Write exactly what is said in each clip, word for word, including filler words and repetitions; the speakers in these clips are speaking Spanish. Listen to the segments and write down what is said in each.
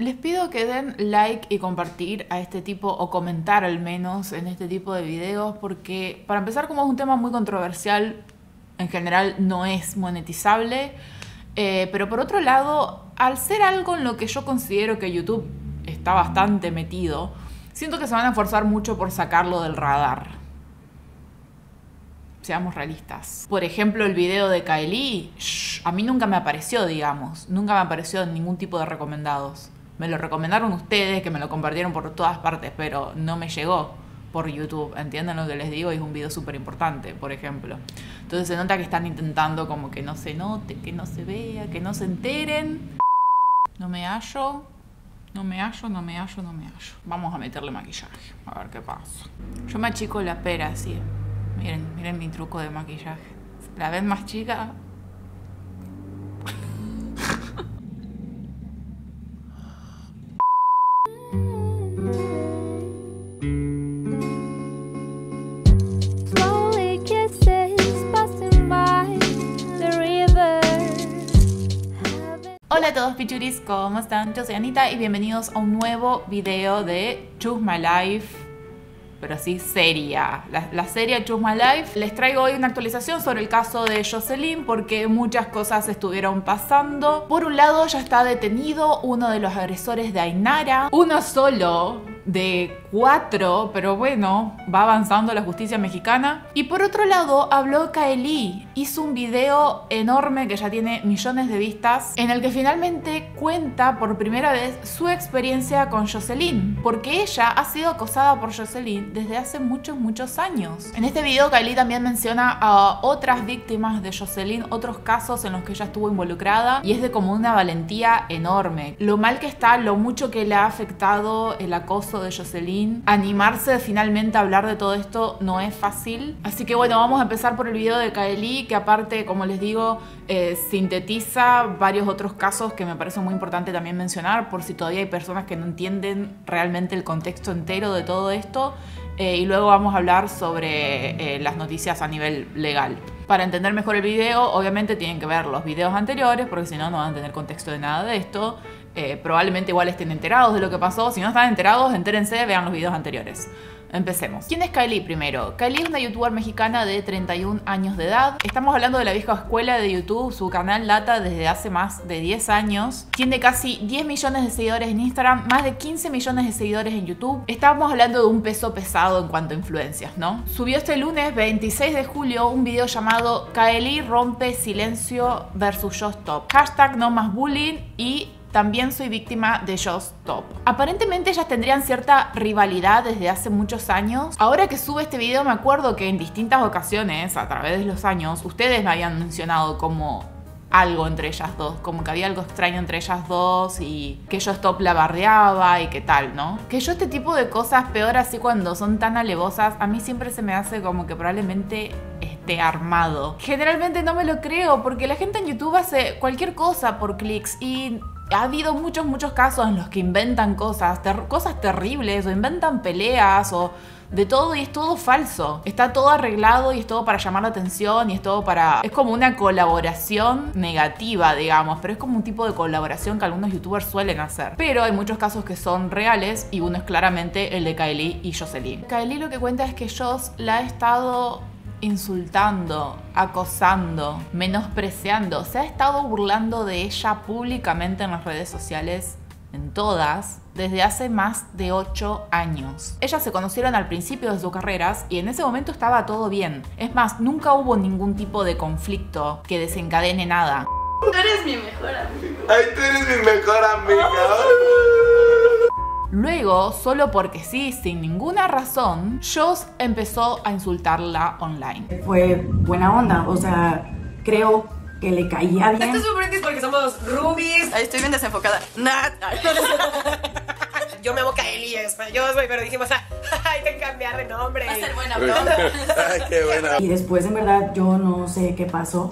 Les pido que den like y compartir a este tipo, o comentar al menos en este tipo de videos, porque para empezar, como es un tema muy controversial, en general no es monetizable, eh, pero por otro lado, al ser algo en lo que yo considero que YouTube está bastante metido, siento que se van a esforzar mucho por sacarlo del radar. Seamos realistas. Por ejemplo, el video de Kylie, shh, a mí nunca me apareció, digamos. Nunca me apareció en ningún tipo de recomendados. Me lo recomendaron ustedes, que me lo compartieron por todas partes, pero no me llegó por YouTube. ¿Entienden lo que les digo? Es un video súper importante, por ejemplo. Entonces se nota que están intentando como que no se note, que no se vea, que no se enteren. No me hallo. No me hallo, no me hallo, no me hallo. Vamos a meterle maquillaje, a ver qué pasa. Yo me achico la pera así. Miren, miren mi truco de maquillaje. ¿La ven más chica? Hola a todos pichuris, ¿cómo están? Yo soy Anita y bienvenidos a un nuevo video de Choose My Life, pero así seria. La, la serie Choose My Life. Les traigo hoy una actualización sobre el caso de Jocelyn porque muchas cosas estuvieron pasando. Por un lado, ya está detenido uno de los agresores de Ainara. Uno solo de cuatro, pero bueno, va avanzando la justicia mexicana. Y por otro lado, habló Kylie. Hizo un video enorme que ya tiene millones de vistas, en el que finalmente cuenta por primera vez su experiencia con Jocelyn, porque ella ha sido acosada por Jocelyn desde hace muchos, muchos años. En este video, Kylie también menciona a otras víctimas de Jocelyn, otros casos en los que ella estuvo involucrada, y es de como una valentía enorme. Lo mal que está, lo mucho que le ha afectado el acoso de Jocelyn. Animarse finalmente a hablar de todo esto no es fácil. Así que bueno, vamos a empezar por el video de Kylie, que aparte, como les digo, eh, sintetiza varios otros casos que me parece muy importante también mencionar, por si todavía hay personas que no entienden realmente el contexto entero de todo esto. Eh, y luego vamos a hablar sobre eh, las noticias a nivel legal. Para entender mejor el video, obviamente tienen que ver los videos anteriores, porque si no, no van a tener contexto de nada de esto. Eh, probablemente igual estén enterados de lo que pasó. Si no están enterados, entérense, vean los videos anteriores. Empecemos. ¿Quién es Kylie primero? Kylie es una youtuber mexicana de treinta y un años de edad. Estamos hablando de la vieja escuela de YouTube. Su canal data desde hace más de diez años. Tiene casi diez millones de seguidores en Instagram, más de quince millones de seguidores en YouTube. Estamos hablando de un peso pesado en cuanto a influencias, ¿no? Subió este lunes veintiséis de julio un video llamado Kylie rompe silencio versus Just Stop. Hashtag no más bullying y también soy víctima de Just Stop. Aparentemente ellas tendrían cierta rivalidad desde hace muchos años. Ahora que sube este video me acuerdo que en distintas ocasiones, a través de los años, ustedes me habían mencionado como algo entre ellas dos, como que había algo extraño entre ellas dos y que Just Stop la bardeaba y qué tal, ¿no? Que yo este tipo de cosas, peor así cuando son tan alevosas, a mí siempre se me hace como que probablemente esté armado. Generalmente no me lo creo porque la gente en YouTube hace cualquier cosa por clics y ha habido muchos, muchos casos en los que inventan cosas, ter cosas terribles, o inventan peleas, o de todo, y es todo falso. Está todo arreglado y es todo para llamar la atención y es todo para... Es como una colaboración negativa, digamos, pero es como un tipo de colaboración que algunos youtubers suelen hacer. Pero hay muchos casos que son reales y uno es claramente el de Kylie y Jocelyn. Kylie lo que cuenta es que Joss la ha estado insultando, acosando, menospreciando, se ha estado burlando de ella públicamente en las redes sociales, en todas, desde hace más de ocho años. Ellas se conocieron al principio de sus carreras y en ese momento estaba todo bien. Es más, nunca hubo ningún tipo de conflicto que desencadene nada. Tú eres mi mejor amiga. Ay, tú eres mi mejor amiga. Luego, solo porque sí, sin ninguna razón, Joss empezó a insultarla online. Fue buena onda, o sea, creo que le caía bien. Esto es un brindis porque somos roomies. Ay, estoy bien desenfocada. Nada. Yo me amo Kylie, es yo soy, pero dijimos, ah, hay que cambiar de nombre. Va a ser buena broma. Ay, qué buena. Y después, en verdad, yo no sé qué pasó. Y ya se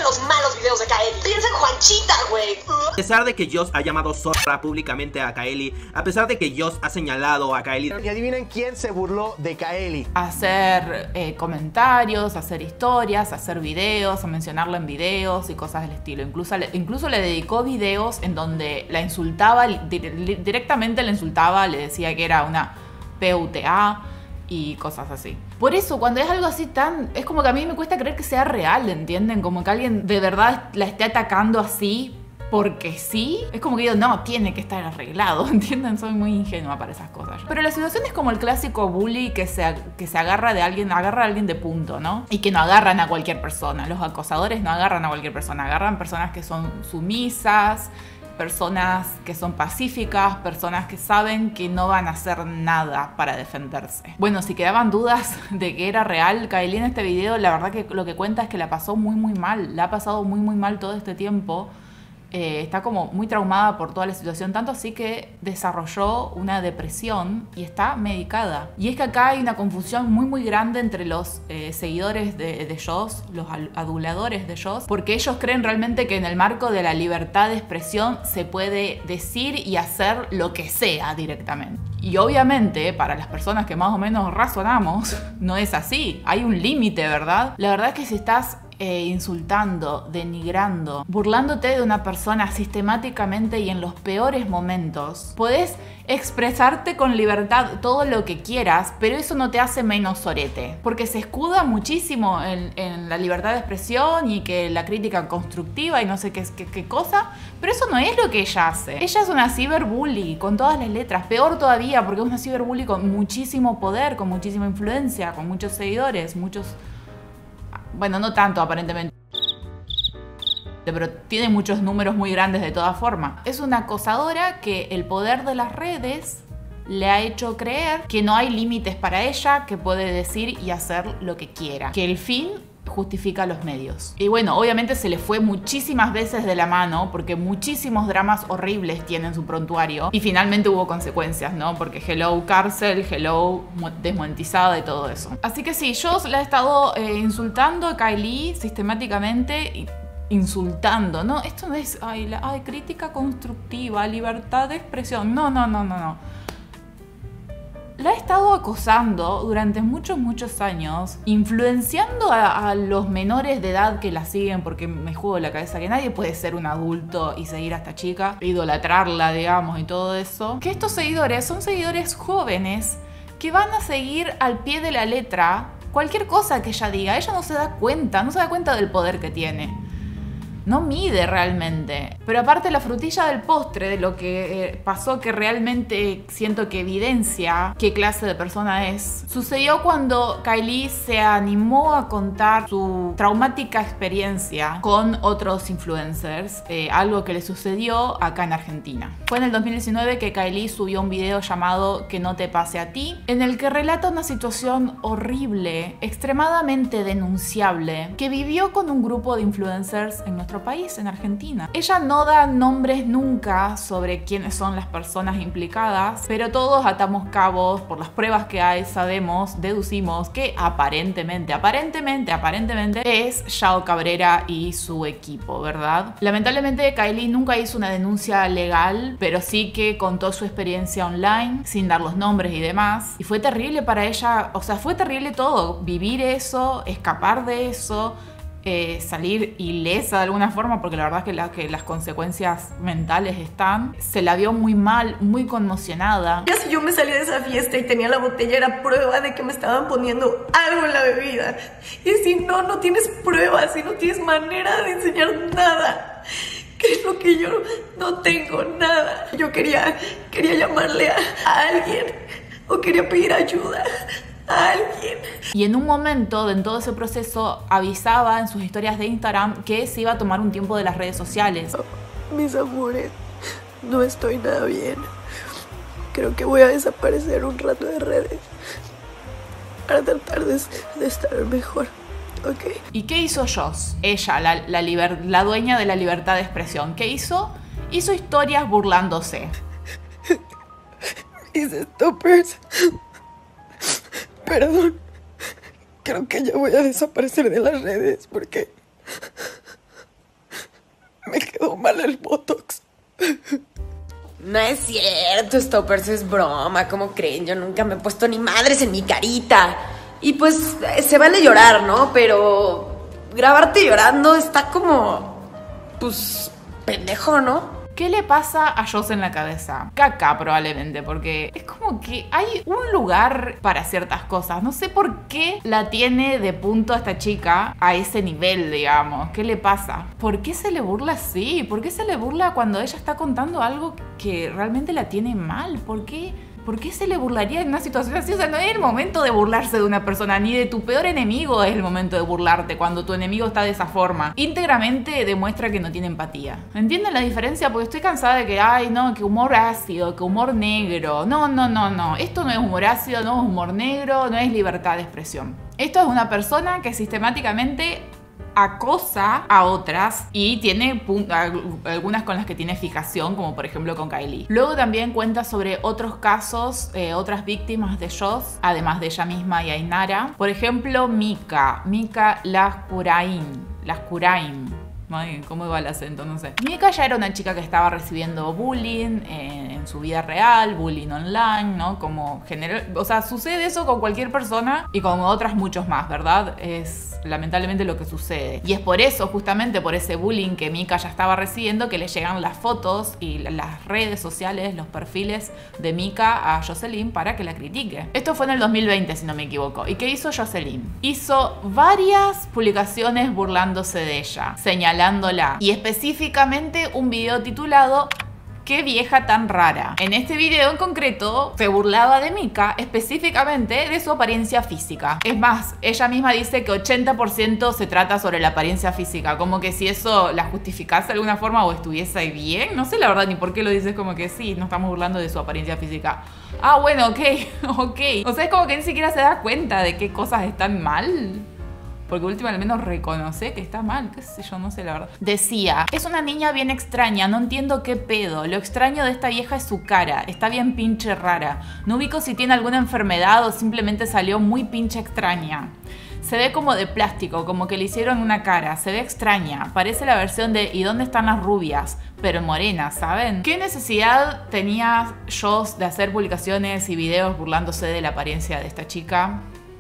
los malos videos de Kaeli. Piensa en Juanchita, güey. A pesar de que Joss ha llamado zorra públicamente a Kaeli, a pesar de que Joss ha señalado a Kaeli, y adivinen quién se burló de Kaeli. Hacer eh, comentarios, hacer historias, hacer videos, a mencionarla en videos y cosas del estilo. Incluso le, incluso le dedicó videos en donde la insultaba, di, di, directamente la insultaba, le decía que era una P U T A y cosas así. Por eso, cuando es algo así tan... Es como que a mí me cuesta creer que sea real, ¿entienden? Como que alguien de verdad la esté atacando así porque sí. Es como que digo, no, tiene que estar arreglado, ¿entienden? Soy muy ingenua para esas cosas. Pero la situación es como el clásico bully que se, que se agarra de alguien, agarra a alguien de punto, ¿no? Y que no agarran a cualquier persona. Los acosadores no agarran a cualquier persona, agarran personas que son sumisas, personas que son pacíficas, personas que saben que no van a hacer nada para defenderse. Bueno, si quedaban dudas de que era real, Kaeli en este video, la verdad que lo que cuenta es que la pasó muy muy mal, la ha pasado muy muy mal todo este tiempo. Eh, está como muy traumada por toda la situación, tanto así que desarrolló una depresión y está medicada. Y es que acá hay una confusión muy muy grande entre los eh, seguidores de, de Joss, los aduladores de Joss, porque ellos creen realmente que en el marco de la libertad de expresión se puede decir y hacer lo que sea directamente. Y obviamente, para las personas que más o menos razonamos, no es así. Hay un límite, ¿verdad? La verdad es que si estás Eh, insultando, denigrando, burlándote de una persona sistemáticamente y en los peores momentos, podés expresarte con libertad todo lo que quieras, pero eso no te hace menos sorete, porque se escuda muchísimo en, en la libertad de expresión y que la crítica constructiva y no sé qué, qué, qué cosa, pero eso no es lo que ella hace. Ella es una ciberbully con todas las letras, peor todavía porque es una ciberbully con muchísimo poder, con muchísima influencia, con muchos seguidores, muchos... Bueno, no tanto aparentemente, pero tiene muchos números muy grandes de todas formas. Es una acosadora que el poder de las redes le ha hecho creer que no hay límites para ella, que puede decir y hacer lo que quiera, que el fin justifica los medios. Y bueno, obviamente se le fue muchísimas veces de la mano porque muchísimos dramas horribles tienen su prontuario y finalmente hubo consecuencias, ¿no? Porque hello cárcel, hello desmonetizada y todo eso. Así que sí, yo la he estado eh, insultando a Kaeli sistemáticamente y insultando, ¿no? Esto no es, ay, la, ay, crítica constructiva, libertad de expresión. No, no, no, no, no. La he estado acosando durante muchos, muchos años, influenciando a, a los menores de edad que la siguen, porque me juego la cabeza que nadie puede ser un adulto y seguir a esta chica, idolatrarla, digamos, y todo eso. Que estos seguidores son seguidores jóvenes que van a seguir al pie de la letra cualquier cosa que ella diga. Ella no se da cuenta, no se da cuenta del poder que tiene. No mide realmente. Pero aparte la frutilla del postre de lo que eh, pasó, que realmente siento que evidencia qué clase de persona es, sucedió cuando Kaeli se animó a contar su traumática experiencia con otros influencers, eh, algo que le sucedió acá en Argentina. Fue en el dos mil diecinueve que Kaeli subió un video llamado Que no te pase a ti, en el que relata una situación horrible, extremadamente denunciable, que vivió con un grupo de influencers en nuestro país, en Argentina. Ella no da nombres nunca sobre quiénes son las personas implicadas, pero todos atamos cabos por las pruebas que hay, sabemos, deducimos que aparentemente, aparentemente, aparentemente es Yao Cabrera y su equipo, ¿verdad? Lamentablemente Kaeli nunca hizo una denuncia legal, pero sí que contó su experiencia online, sin dar los nombres y demás, y fue terrible para ella, o sea, fue terrible todo, vivir eso, escapar de eso, Eh, salir ilesa de alguna forma, porque la verdad es que, la, que las consecuencias mentales están. Se la vio muy mal, muy conmocionada. Ya si yo me salía de esa fiesta y tenía la botella, era prueba de que me estaban poniendo algo en la bebida. Y si no, no tienes pruebas y no tienes manera de enseñar nada. ¿Qué es lo que yo no tengo? Nada. Yo quería, quería llamarle a, a alguien o quería pedir ayuda a alguien. Y en un momento, en todo ese proceso, avisaba en sus historias de Instagram que se iba a tomar un tiempo de las redes sociales. Oh, mis amores, no estoy nada bien. Creo que voy a desaparecer un rato de redes para tratar de, de estar mejor, ¿ok? ¿Y qué hizo Joss? Ella, la, la, liber, la dueña de la libertad de expresión. ¿Qué hizo? Hizo historias burlándose. Mis stoppers. Perdón, creo que ya voy a desaparecer de las redes porque Me quedó mal el Botox. No es cierto, Stoppers, es broma. ¿Cómo creen? Yo nunca me he puesto ni madres en mi carita. Y pues se vale llorar, ¿no? Pero grabarte llorando está como... pues pendejo, ¿no? ¿Qué le pasa a Joss en la cabeza? Caca, probablemente, porque es como que hay un lugar para ciertas cosas. No sé por qué la tiene de punto a esta chica a ese nivel, digamos. ¿Qué le pasa? ¿Por qué se le burla así? ¿Por qué se le burla cuando ella está contando algo que realmente la tiene mal? ¿Por qué? ¿Por qué se le burlaría en una situación así? O sea, no es el momento de burlarse de una persona, ni de tu peor enemigo es el momento de burlarte cuando tu enemigo está de esa forma. Íntegramente demuestra que no tiene empatía. ¿Entienden la diferencia? Porque estoy cansada de que, ay, no, que humor ácido, que humor negro. No, no, no, no. Esto no es humor ácido, no es humor negro, no es libertad de expresión. Esto es una persona que sistemáticamente acosa a otras y tiene algunas con las que tiene fijación, como por ejemplo con Kylie. Luego también cuenta sobre otros casos, eh, otras víctimas de Joss, además de ella misma y Ainara. Por ejemplo, Mika, Mika Laskurain, Laskurain. Ay, ¿cómo iba el acento? No sé. Mika ya era una chica que estaba recibiendo bullying en, en su vida real, bullying online, ¿no? Como general, o sea, sucede eso con cualquier persona y con otras muchos más, ¿verdad? Es lamentablemente lo que sucede. Y es por eso, justamente por ese bullying que Mika ya estaba recibiendo, que le llegan las fotos y las redes sociales, los perfiles de Mika a Jocelyn para que la critique. Esto fue en el dos mil veinte, si no me equivoco. ¿Y qué hizo Jocelyn? Hizo varias publicaciones burlándose de ella, señalando y específicamente un video titulado "Qué vieja tan rara". En este video en concreto se burlaba de Mika, específicamente de su apariencia física. Es más, ella misma dice que ochenta por ciento se trata sobre la apariencia física, como que si eso la justificase de alguna forma o estuviese bien. No sé la verdad ni por qué lo dices, como que sí, no estamos burlando de su apariencia física. Ah, bueno, ok, ok. O sea, es como que ni siquiera se da cuenta de qué cosas están mal. Porque últimamente al menos reconoce que está mal, qué sé yo, no sé la verdad. Decía, es una niña bien extraña, no entiendo qué pedo. Lo extraño de esta vieja es su cara, está bien pinche rara. No ubico si tiene alguna enfermedad o simplemente salió muy pinche extraña. Se ve como de plástico, como que le hicieron una cara. Se ve extraña. Parece la versión de ¿y dónde están las rubias? Pero morenas, ¿saben? ¿Qué necesidad tenía Joss de hacer publicaciones y videos burlándose de la apariencia de esta chica?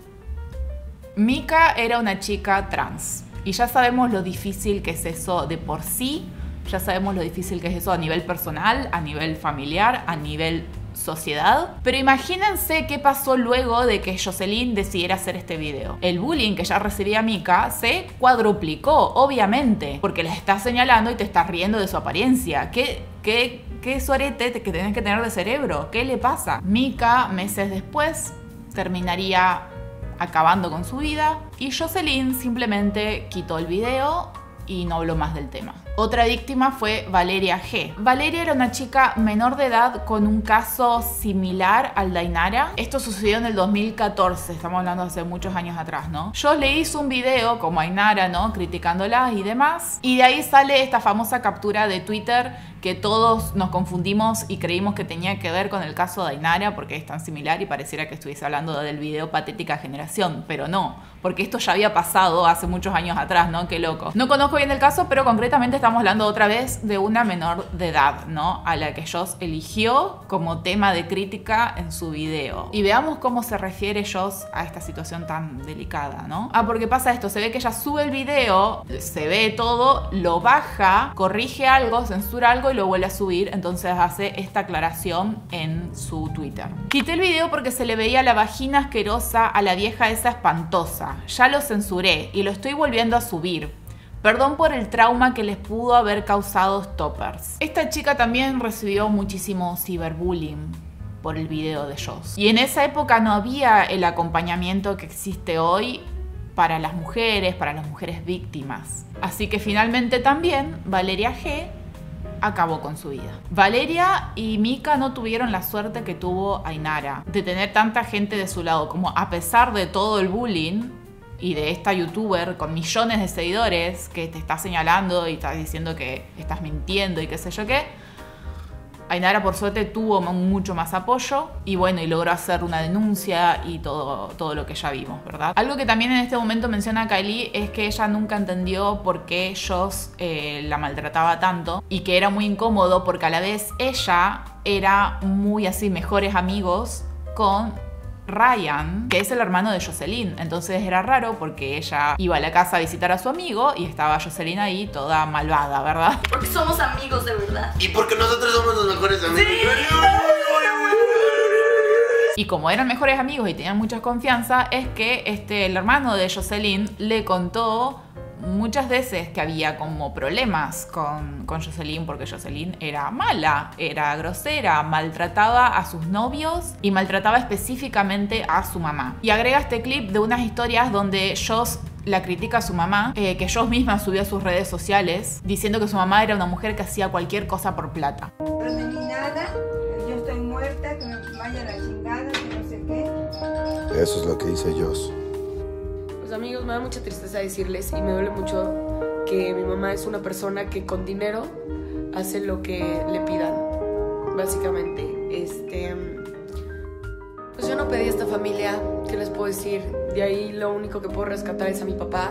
Mika era una chica trans y ya sabemos lo difícil que es eso de por sí, ya sabemos lo difícil que es eso a nivel personal, a nivel familiar, a nivel sociedad. Pero imagínense qué pasó luego de que Jocelyn decidiera hacer este video. El bullying que ya recibía Mika se cuadruplicó, obviamente, porque les está señalando y te estás riendo de su apariencia. ¿Qué, qué, qué sorete que tenés que tener de cerebro? ¿Qué le pasa? Mika, meses después, terminaría acabando con su vida y Jocelyn simplemente quitó el video y no habló más del tema. Otra víctima fue Valeria G. Valeria era una chica menor de edad con un caso similar al de Ainara. Esto sucedió en el dos mil catorce, estamos hablando de hace muchos años atrás, ¿no? Yo le hice un video como Ainara, ¿no? Criticándola y demás. Y de ahí sale esta famosa captura de Twitter que todos nos confundimos y creímos que tenía que ver con el caso de Ainara porque es tan similar y pareciera que estuviese hablando del video Patética Generación, pero no, porque esto ya había pasado hace muchos años atrás, ¿no? Qué loco. No conozco bien el caso, pero concretamente estamos hablando otra vez de una menor de edad, ¿no? A la que Joss eligió como tema de crítica en su video. Y veamos cómo se refiere Joss a esta situación tan delicada, ¿no? Ah, porque pasa esto, se ve que ella sube el video, se ve todo, lo baja, corrige algo, censura algo y lo vuelve a subir, entonces hace esta aclaración en su Twitter. Quité el video porque se le veía la vagina asquerosa a la vieja esa espantosa. Ya lo censuré y lo estoy volviendo a subir. Perdón por el trauma que les pudo haber causado Stoppers. Esta chica también recibió muchísimo ciberbullying por el video de Joss. Y en esa época no había el acompañamiento que existe hoy para las mujeres, para las mujeres víctimas. Así que finalmente también Valeria G acabó con su vida. Valeria y Mika no tuvieron la suerte que tuvo Ainara de tener tanta gente de su lado, como a pesar de todo el bullying y de esta youtuber con millones de seguidores que te está señalando y está diciendo que estás mintiendo y qué sé yo qué, Ainara por suerte tuvo mucho más apoyo y bueno, y logró hacer una denuncia y todo, todo lo que ya vimos, ¿verdad? Algo que también en este momento menciona Kylie es que ella nunca entendió por qué Joss eh, la maltrataba tanto y que era muy incómodo porque a la vez ella era muy así, mejores amigos con Ryan, que es el hermano de Jocelyn. Entonces era raro porque ella iba a la casa a visitar a su amigo y estaba Jocelyn ahí toda malvada, ¿verdad? Porque somos amigos de verdad. Y porque nosotros somos los mejores amigos. Sí. Y como eran mejores amigos y tenían mucha confianza, es que este, el hermano de Jocelyn le contó muchas veces que había como problemas con, con Jocelyn porque Jocelyn era mala, era grosera, maltrataba a sus novios y maltrataba específicamente a su mamá. Y agrega este clip de unas historias donde Joss la critica a su mamá, eh, que Joss misma subió a sus redes sociales diciendo que su mamá era una mujer que hacía cualquier cosa por plata. No ni nada, yo estoy muerta, que me vaya a la chingada, que no sé qué. Eso es lo que dice Joss. Amigos, me da mucha tristeza decirles y me duele mucho que mi mamá es una persona que con dinero hace lo que le pidan, básicamente. Este, pues yo no pedí a esta familia, ¿qué les puedo decir? De ahí lo único que puedo rescatar es a mi papá.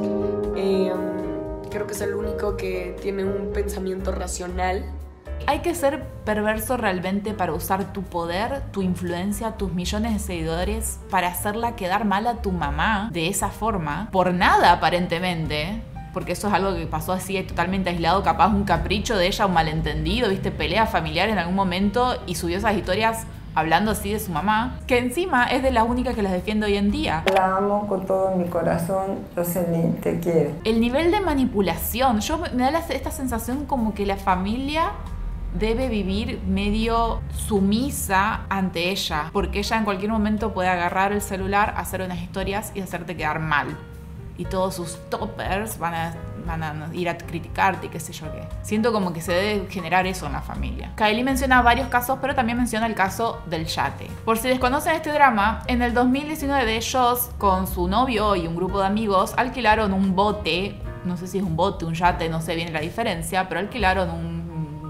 Eh, creo que es el único que tiene un pensamiento racional. Hay que ser perverso realmente para usar tu poder, tu influencia, tus millones de seguidores para hacerla quedar mal a tu mamá de esa forma, por nada aparentemente, porque eso es algo que pasó así totalmente aislado, capaz un capricho de ella, un malentendido, viste, pelea familiar en algún momento y subió esas historias hablando así de su mamá, que encima es de las únicas que las defiende hoy en día. La amo con todo mi corazón, Jocelyn, te quiero. El nivel de manipulación, yo me da la, esta sensación como que la familia debe vivir medio sumisa ante ella, porque ella en cualquier momento puede agarrar el celular, hacer unas historias y hacerte quedar mal. Y todos sus toppers van a, van a ir a criticarte y qué sé yo qué. Siento como que se debe generar eso en la familia. Kylie menciona varios casos, pero también menciona el caso del yate. Por si desconocen este drama, en el dos mil diecinueve Joss con su novio y un grupo de amigos alquilaron un bote, no sé si es un bote, un yate, no sé bien la diferencia, pero alquilaron un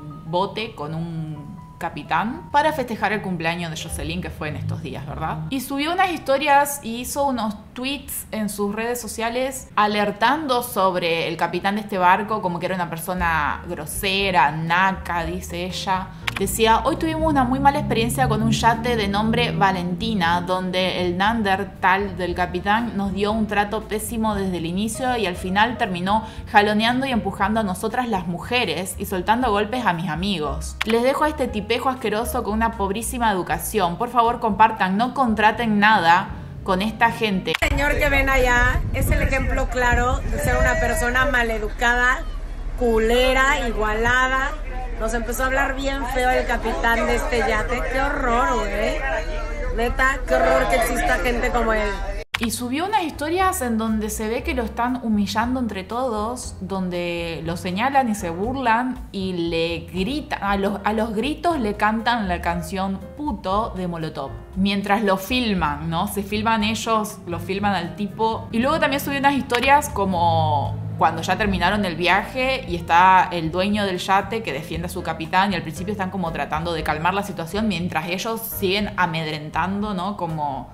bote con un capitán para festejar el cumpleaños de Jocelyn, que fue en estos días, ¿verdad? Y subió unas historias y hizo unos tweets en sus redes sociales alertando sobre el capitán de este barco, como que era una persona grosera, naca, dice ella. Decía, hoy tuvimos una muy mala experiencia con un yate de nombre Valentina, donde el Neandertal del capitán nos dio un trato pésimo desde el inicio y al final terminó jaloneando y empujando a nosotras las mujeres y soltando golpes a mis amigos. Les dejo a este tipejo asqueroso con una pobrísima educación. Por favor, compartan, no contraten nada con esta gente. El señor que ven allá es el ejemplo claro de ser una persona maleducada, culera, igualada. Nos empezó a hablar bien feo el capitán de este yate. ¡Qué horror, güey! Neta, qué horror que exista gente como él. Y subió unas historias en donde se ve que lo están humillando entre todos, donde lo señalan y se burlan y le gritan, a los, a los gritos le cantan la canción Puto de Molotov. Mientras lo filman, ¿no? Se filman ellos, lo filman al tipo. Y luego también subió unas historias como cuando ya terminaron el viaje y está el dueño del yate que defiende a su capitán y al principio están como tratando de calmar la situación mientras ellos siguen amedrentando, ¿no? Como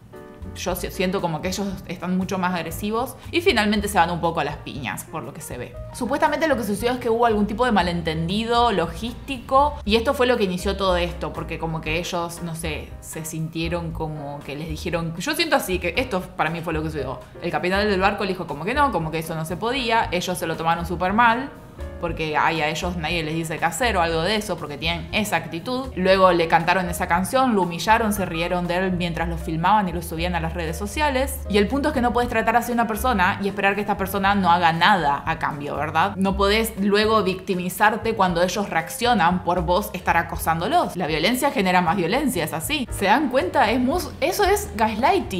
yo siento como que ellos están mucho más agresivos y finalmente se van un poco a las piñas, por lo que se ve. Supuestamente lo que sucedió es que hubo algún tipo de malentendido logístico y esto fue lo que inició todo esto, porque como que ellos, no sé, se sintieron como que les dijeron, yo siento así, que esto para mí fue lo que sucedió. El capitán del barco le dijo como que no, como que eso no se podía, ellos se lo tomaron súper mal, porque ay, a ellos nadie les dice qué hacer o algo de eso, porque tienen esa actitud. Luego le cantaron esa canción, lo humillaron, se rieron de él mientras lo filmaban y lo subían a las redes sociales. Y el punto es que no puedes tratar así a una persona y esperar que esta persona no haga nada a cambio, ¿verdad? No podés luego victimizarte cuando ellos reaccionan por vos estar acosándolos. La violencia genera más violencia, es así. ¿Se dan cuenta? Es muy, eso es gaslighting.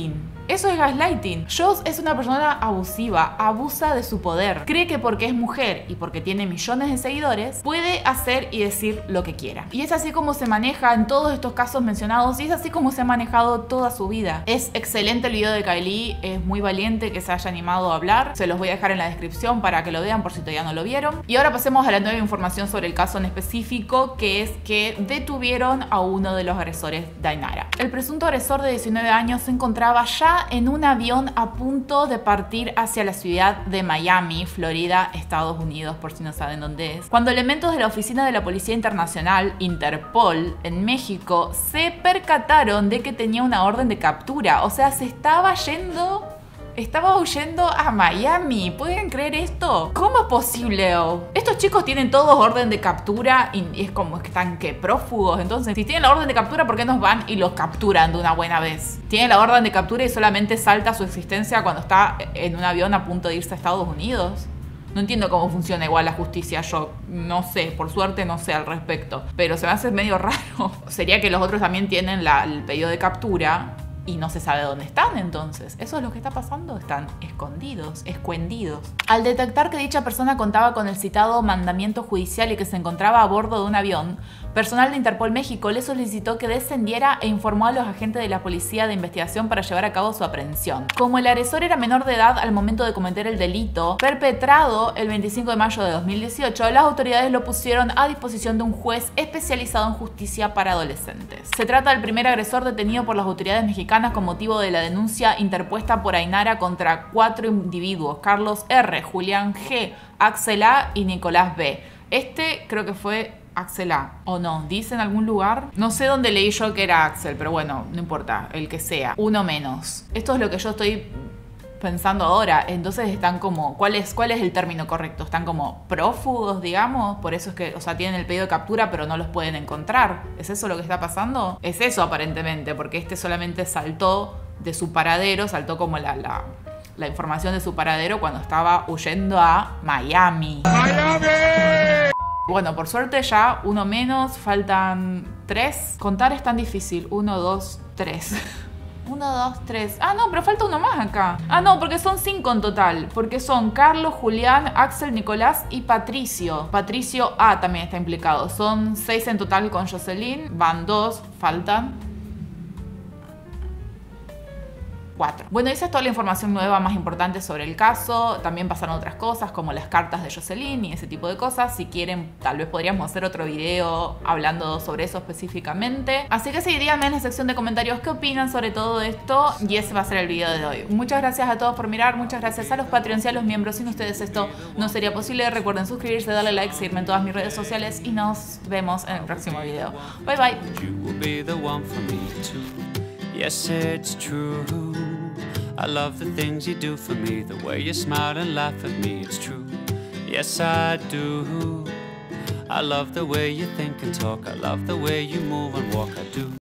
Eso es gaslighting. Joss es una persona abusiva, abusa de su poder. Cree que porque es mujer y porque tiene millones de seguidores, puede hacer y decir lo que quiera. Y es así como se maneja en todos estos casos mencionados y es así como se ha manejado toda su vida. Es excelente el video de Kylie, es muy valiente que se haya animado a hablar. Se los voy a dejar en la descripción para que lo vean por si todavía no lo vieron. Y ahora pasemos a la nueva información sobre el caso en específico, que es que detuvieron a uno de los agresores de Ainara. El presunto agresor de diecinueve años se encontraba ya en un avión a punto de partir hacia la ciudad de Miami, Florida, Estados Unidos, por si no saben dónde es, cuando elementos de la Oficina de la Policía Internacional, Interpol, en México, se percataron de que tenía una orden de captura. O sea, se estaba yendo... Estaba huyendo a Miami. ¿Pueden creer esto? ¿Cómo es posible? Oh? Estos chicos tienen todos orden de captura y es como que están que prófugos. Entonces, si tienen la orden de captura, ¿por qué nos van y los capturan de una buena vez? Tienen la orden de captura y solamente salta su existencia cuando está en un avión a punto de irse a Estados Unidos. No entiendo cómo funciona igual la justicia, yo no sé, por suerte no sé al respecto. Pero se me hace medio raro. Sería que los otros también tienen la, el pedido de captura y no se sabe dónde están entonces. ¿Eso es lo que está pasando? Están escondidos, escondidos. Al detectar que dicha persona contaba con el citado mandamiento judicial y que se encontraba a bordo de un avión, personal de Interpol México le solicitó que descendiera e informó a los agentes de la Policía de Investigación para llevar a cabo su aprehensión. Como el agresor era menor de edad al momento de cometer el delito perpetrado el veinticinco de mayo de dos mil dieciocho, las autoridades lo pusieron a disposición de un juez especializado en justicia para adolescentes. Se trata del primer agresor detenido por las autoridades mexicanas con motivo de la denuncia interpuesta por Ainara contra cuatro individuos: Carlos R., Julián G., Axel A. y Nicolás B. Este creo que fue Axel A, ¿o no? ¿Dice en algún lugar? No sé dónde leí yo que era Axel, pero bueno, no importa, el que sea. Uno menos. Esto es lo que yo estoy pensando ahora. Entonces están como... ¿Cuál es, cuál es el término correcto? Están como prófugos, digamos. Por eso es que, o sea, tienen el pedido de captura, pero no los pueden encontrar. ¿Es eso lo que está pasando? Es eso aparentemente, porque este solamente saltó de su paradero, saltó como la... la la información de su paradero cuando estaba huyendo a Miami. ¡Miami! Bueno, por suerte ya uno menos, faltan tres. Contar es tan difícil. Uno, dos, tres. Uno, dos, tres. Ah, no, pero falta uno más acá. Ah, no, porque son cinco en total. Porque son Carlos, Julián, Axel, Nicolás y Patricio. Patricio A también está implicado. Son seis en total con Jocelyn. Van dos, faltan cuatro. Bueno, esa es toda la información nueva más importante sobre el caso. También pasaron otras cosas como las cartas de Jocelyn y ese tipo de cosas. Si quieren, tal vez podríamos hacer otro video hablando sobre eso específicamente. Así que sí, díganme en la sección de comentarios qué opinan sobre todo esto. Y ese va a ser el video de hoy. Muchas gracias a todos por mirar. Muchas gracias a los Patreons y a los miembros. Sin ustedes esto no sería posible. Recuerden suscribirse, darle like, seguirme en todas mis redes sociales y nos vemos en el próximo video. Bye bye. Yes, it's true. I love the things you do for me, the way you smile and laugh at me, it's true. Yes, I do. I love the way you think and talk, I love the way you move and walk, I do.